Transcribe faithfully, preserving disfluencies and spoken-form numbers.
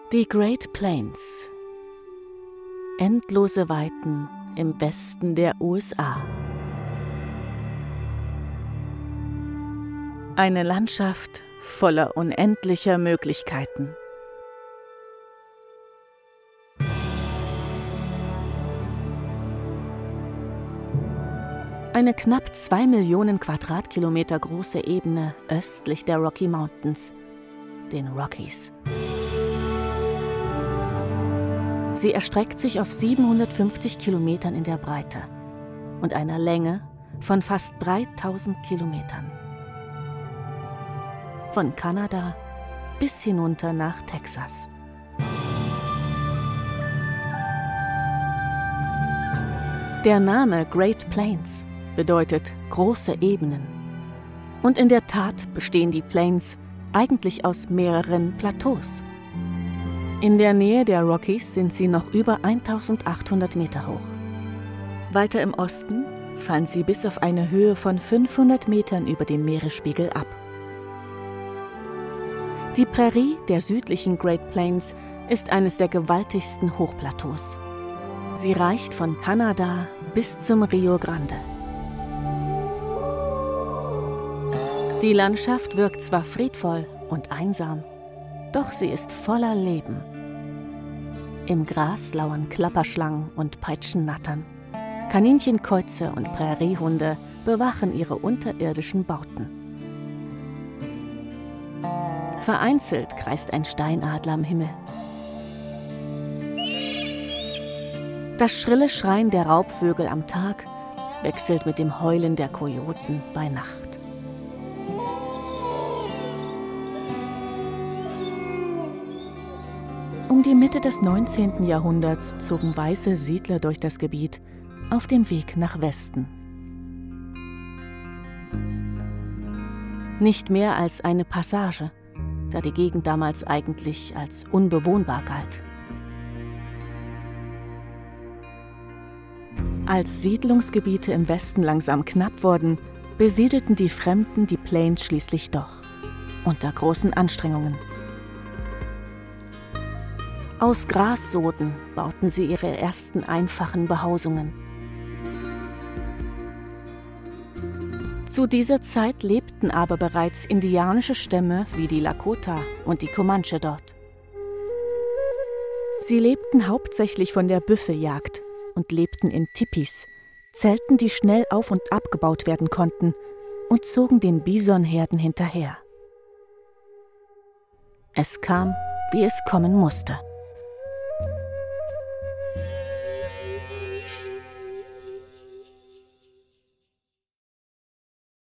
Die Great Plains. Endlose Weiten im Westen der U S A. Eine Landschaft voller unendlicher Möglichkeiten. Eine knapp zwei Millionen Quadratkilometer große Ebene östlich der Rocky Mountains, den Rockies. Sie erstreckt sich auf siebenhundertfünfzig Kilometern in der Breite und einer Länge von fast dreitausend Kilometern. Von Kanada bis hinunter nach Texas. Der Name Great Plains bedeutet große Ebenen. Und in der Tat bestehen die Plains eigentlich aus mehreren Plateaus. In der Nähe der Rockies sind sie noch über eintausendachthundert Meter hoch. Weiter im Osten fallen sie bis auf eine Höhe von fünfhundert Metern über dem Meeresspiegel ab. Die Prärie der südlichen Great Plains ist eines der gewaltigsten Hochplateaus. Sie reicht von Kanada bis zum Rio Grande. Die Landschaft wirkt zwar friedvoll und einsam, doch sie ist voller Leben. Im Gras lauern Klapperschlangen und Peitschennattern. Kaninchenkäuze und Präriehunde bewachen ihre unterirdischen Bauten. Vereinzelt kreist ein Steinadler am Himmel. Das schrille Schreien der Raubvögel am Tag wechselt mit dem Heulen der Kojoten bei Nacht. Um die Mitte des neunzehnten Jahrhunderts zogen weiße Siedler durch das Gebiet auf dem Weg nach Westen. Nicht mehr als eine Passage, da die Gegend damals eigentlich als unbewohnbar galt. Als Siedlungsgebiete im Westen langsam knapp wurden, besiedelten die Fremden die Plains schließlich doch, unter großen Anstrengungen. Aus Grassoden bauten sie ihre ersten einfachen Behausungen. Zu dieser Zeit lebten aber bereits indianische Stämme wie die Lakota und die Comanche dort. Sie lebten hauptsächlich von der Büffeljagd und lebten in Tipis, Zelten, die schnell auf- und abgebaut werden konnten, und zogen den Bisonherden hinterher. Es kam, wie es kommen musste.